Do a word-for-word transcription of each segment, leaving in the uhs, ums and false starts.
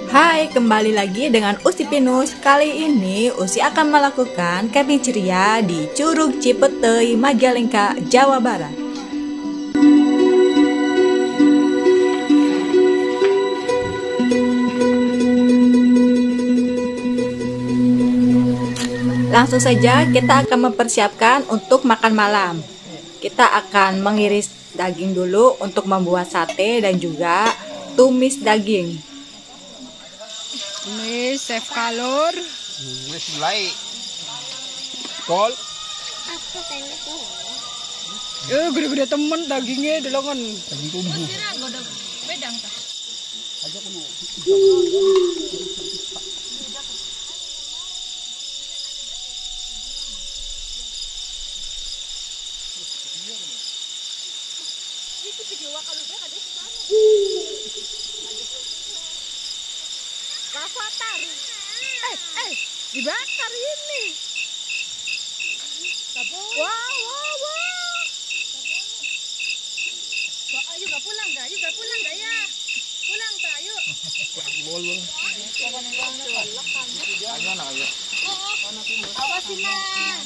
Hai, kembali lagi dengan Usi Pinus. Kali ini Usi akan melakukan camping ceria di Curug Cipetei, Majalengka, Jawa Barat. Langsung saja kita akan mempersiapkan untuk makan malam. Kita akan mengiris daging dulu untuk membuat sate dan juga tumis daging. Ini chef kalor. Wis mulai. Kol. Eh, gede-gede temen dagingnya delongan. Daging tumbuh. Bedang tah. Aja kuno. Rafathar. Eh, eh, dibakar ini. Wah, wah, wah. Wah, ayo gak pulang gak? Ayo gak pulang gak ya? Pulang tak, ayo. Bolo. Ayo nak ayo. Awasin na.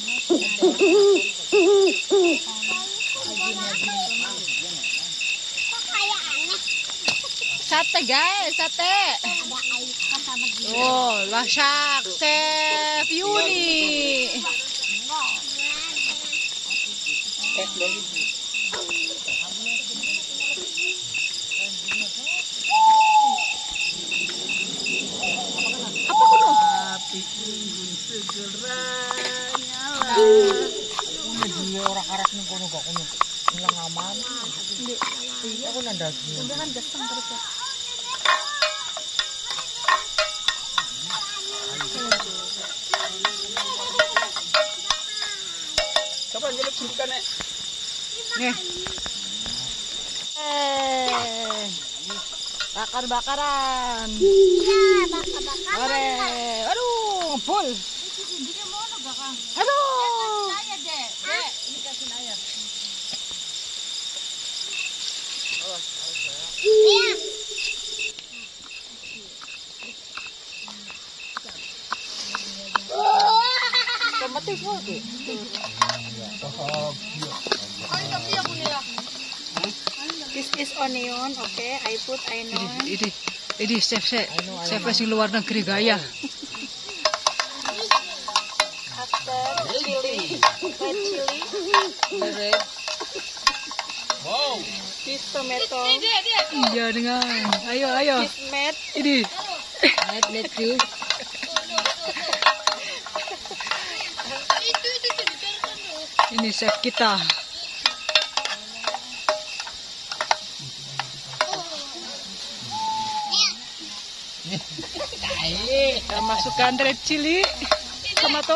Sate guys, sate. Oh, lasak chef Yuni. Apa kuno? Api unggun segera nyala. Ini orang karak nih kono gak kono. Hilang aman. Iya, aku nanda daging. Udah kan gesang terus ya. Coba jelek bukan nek. Nih. Eh. Bakar-bakaran. Iya, bakar-bakaran. Ore. Aduh, ngebul. Aduh. Saya, Dek. Dek, Ini kasih ayam. iya. Tomatnya full tuh. This is onion, okay. I put onion. Ini, ini chef chef, chef asing luar negeri gaya. After chili, red chili. Wow. This tomato. Iya dengan, ayo ayo. This meat. Ini, Meat, meat juice. ini chef kita. Kita masukkan red chili, tomato.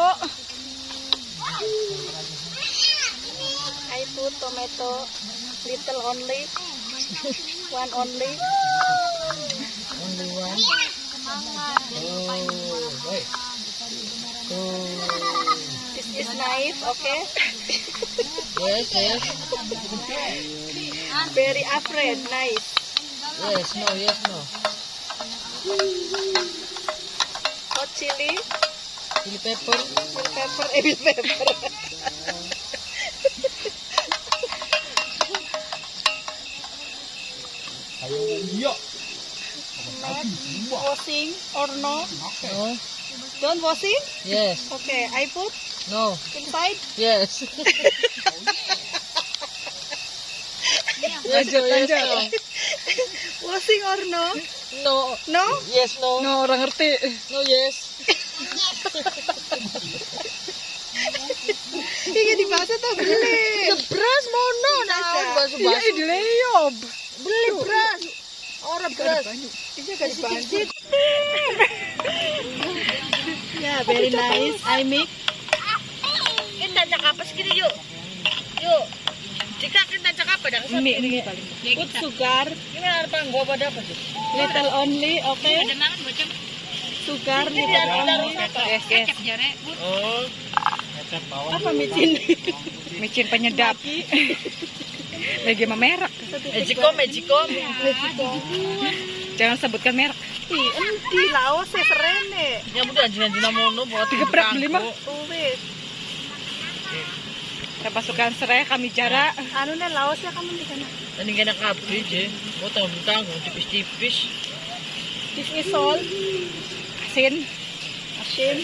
I put tomato little only. One only. Only one. Oh, wait. Oh. This is nice, okay. Yes, yes. Very afraid, nice. Yes, no, yes, no. Hot chili, Chili pepper. chili pepper, eh, chili pepper. Ayo, iya. Washing or no? No. Don't washing? Yes. Okay, I put No. inside. Yes. Lanjut lanjut. Washing or no? No. No? Yes, no. No orang ngerti. No, yes. Iya dibahas tuh beli. Beras mono nah, bahasa Iya bahasa. di leyob. Beli beras. Orang beras. Iya kan dibahas. Ya, very nice. I make. Kita cakap apa segini yuk. Yuk. Jika kita cakap apa dah? Mie ini. Put sugar, Ini apa gua pada apa sih? little only, okay? Ada makan macam Sugar, little only. Yes yes. jare. Oh. Kecap bawang. Apa micin? Micin penyedap. Lagi sama merek. Magicom, Magicom. Jangan sebutkan merek. Ih, endi laos e serene. Ya udah anjing-anjing mono buat Digeprek lima. Tulis. Kita pasukan serai kami jarak. Anu nih laosnya kamu di sana. Ini kena kabeh je. Mau tanggung-tanggung tipis-tipis. This is all. Asin. Asin.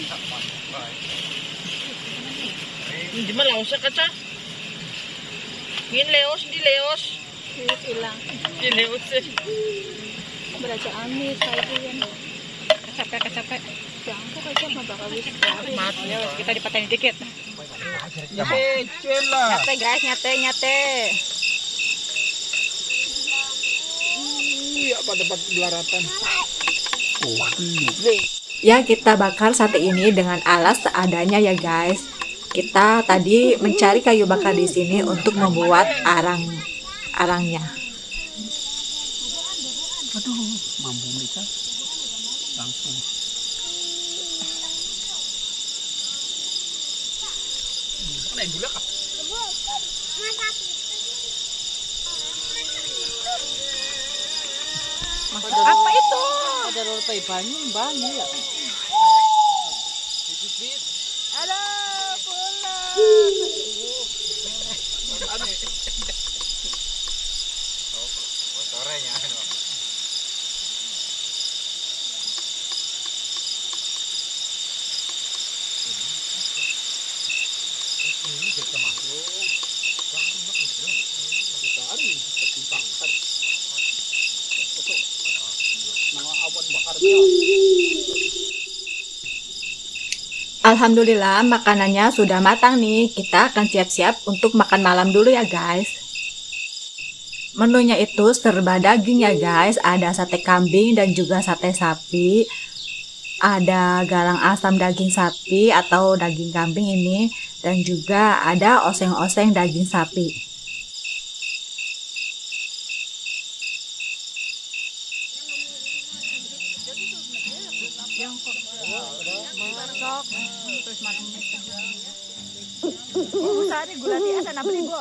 Ini cuma laosnya kaca. Ini leos, di leos. Ini hilang. Di leos. Beraja amis saya yan. Capek capek. Jangan kok aja mah bakal bisa. Mati. Ya kita dipatahin dikit. Nyate lah. Nyate guys, nyate nyate. Iya pada tempat belaratan. Ya, kita bakar sate ini dengan alas seadanya ya guys. Kita tadi mencari kayu bakar di sini untuk membuat arang arangnya. Aduh, mampu mereka langsung. Naik gula kah? Apa itu? Ada rotai banyu, banyu ya. Ada pulang. Motornya. Alhamdulillah makanannya sudah matang nih. Kita akan siap-siap untuk makan malam dulu ya guys. Menunya itu serba daging ya guys. Ada sate kambing dan juga sate sapi. Ada galang asam daging sapi atau daging kambing ini. Dan juga ada oseng-oseng daging sapi. Bu sari gula di es enak beli, Bu.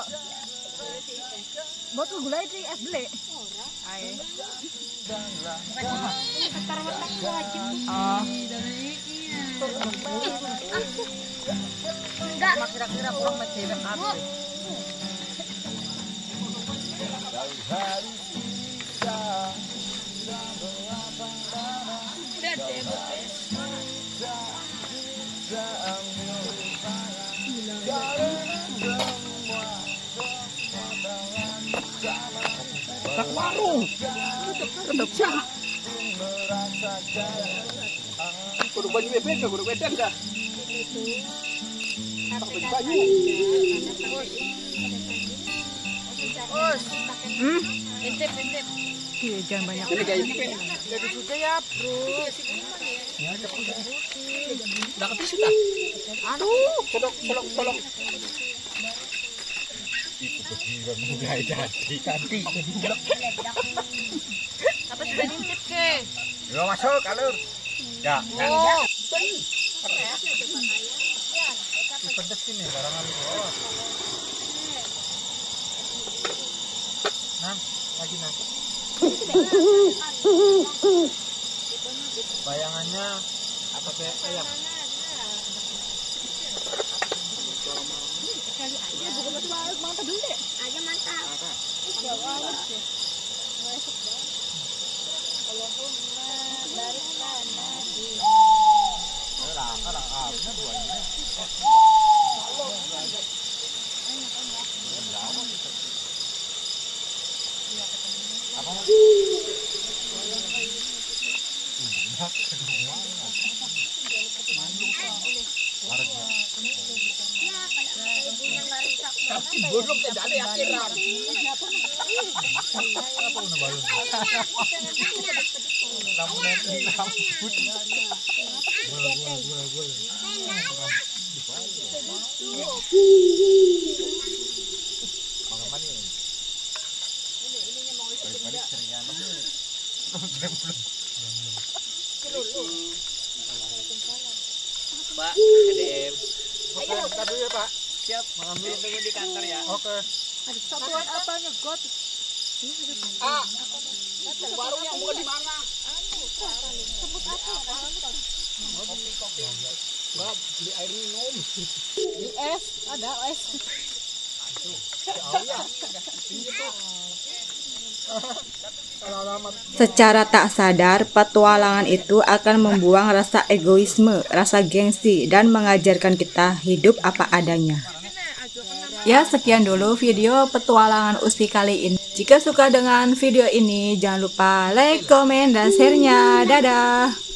Botol gula di es beli. Ai. Oh. Enggak. Kira-kira kurang macam apa? Tak warung. Tetap kudu baju bebek, kudu wedang dah. Pakai baju. Hmm. Intip, intip. Iya, jangan banyak. Jadi kayak ini. Jadi sudah ya, Bro. Dah habis sudah. Anu, solok, solok, solok. Itu kegiran mulai tadi. Tadi. Apa sudah intip ke? Yo masuk, alur. Ya. Oh. Pedes ini barangan bawah. Nah, lagi nah. Bayangannya apa kayak ayam? Mantap dulu deh. Aja mantap. Dari sana di. Lah, karang apa buahnya? Buruk tidak ada akhiran. Apa una balon? Lampunya rambut. Bola bola bola bola. Mana ini? Ini ininya mau isi tidak. Pak, D M. Oke, bentar dulu ya, Pak. Siap, mengambil tunggu di kantor ya. Oke. Satuan apanya got? Ah, warung yang buka di mana? Enggak, beli air minum. Di es, ada es. Secara tak sadar, petualangan itu akan membuang rasa egoisme, rasa gengsi, dan mengajarkan kita hidup apa adanya. Ya, sekian dulu video petualangan Usti kali ini. Jika suka dengan video ini, jangan lupa like, komen, dan share-nya. Dadah!